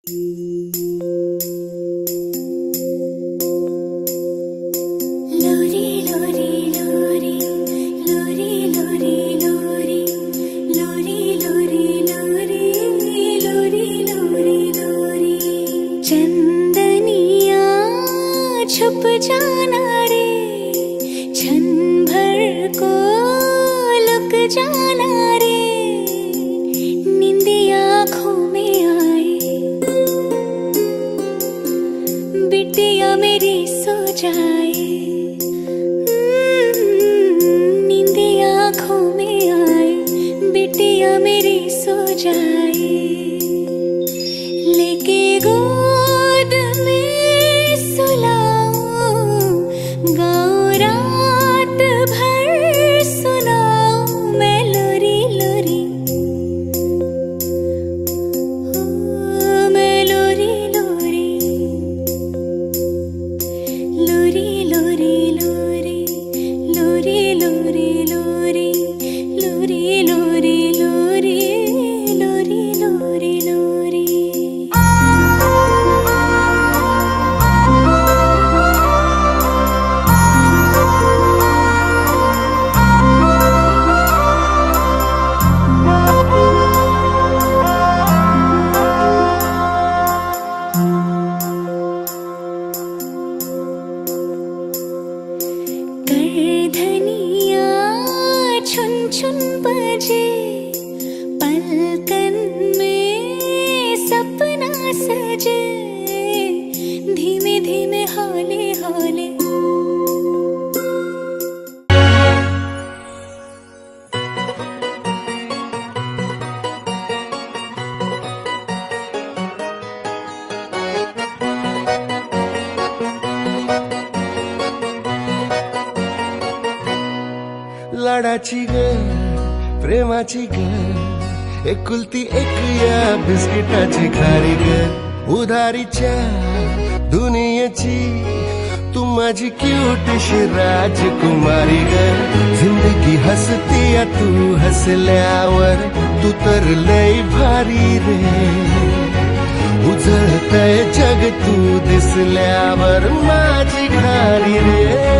लाडाची ग प्रेमाची ग एकुलती एक या बिस्किटाची खारी ग उधारीच्या दुनियेची तू माझी क्यूटशी राजकुमारी ग जिंदगी हसती या तू हसल्यावर तू तर लय भारी रे उजळतय जग तू दिसल्यावर माझी खारी रे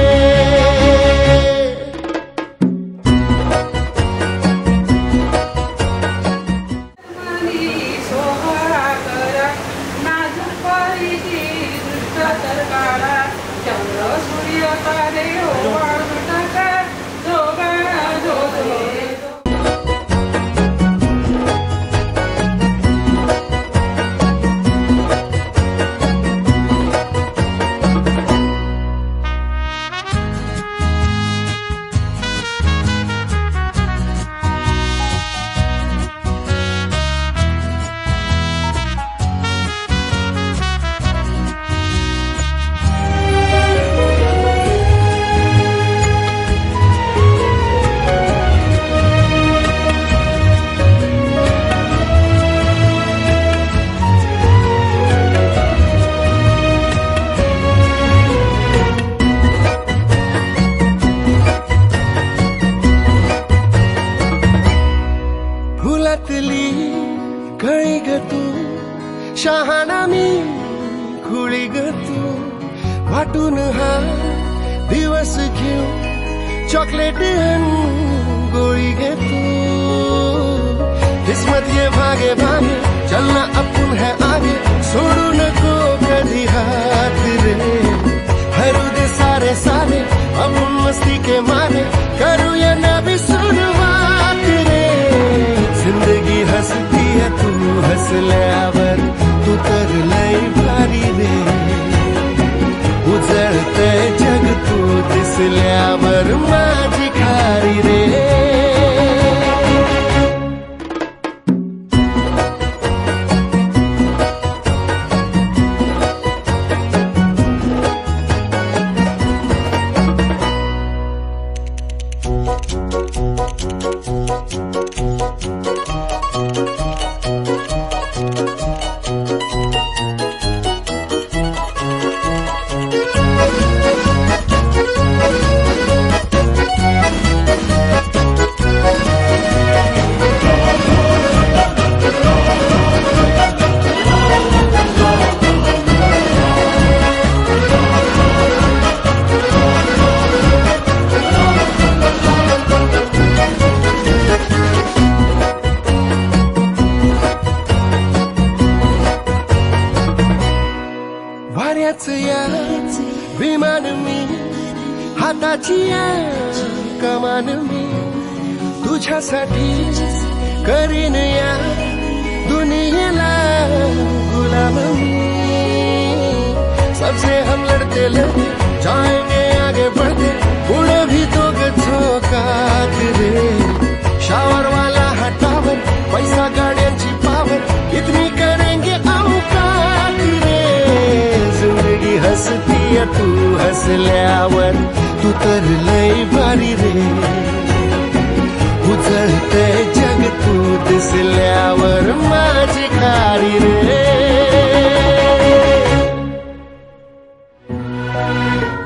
कळी ग तू शहाणा मी खुळी ग तू वाटून हा दिवस घेऊ चॉकलेट गोळी ग तू किस्मत ये भागे भागे चलना अपन है आगे छोड़ू नको कभी हाथ रे हरू दे सारे सारे अपन मस्ती के मारे करूँ या ना भी शुरुआत रे जिंदगी हंसती है तू हंसल्यावर तू तर लय भारी रे उजळते जग तू दिसल्यावर माझी खारी रे हेच या विमान मी, हाताची या कमान मी, तुझ्यासाठी करीन या दुनियेला गुलाम मी। सबसे हम लड़ते लड़ते जाएंगे आगे बढ़ते, उड़े भी तो झोकात रे। शावर वाला हटावर, पैसा गाड्यांची पावर, इतनी करेंगे औकात रे। जिंदगी हसती है तू हसल्यावर, तू तर लय भारी रे। उजळते जग तू दिसल्यावर, माझी खारी रे।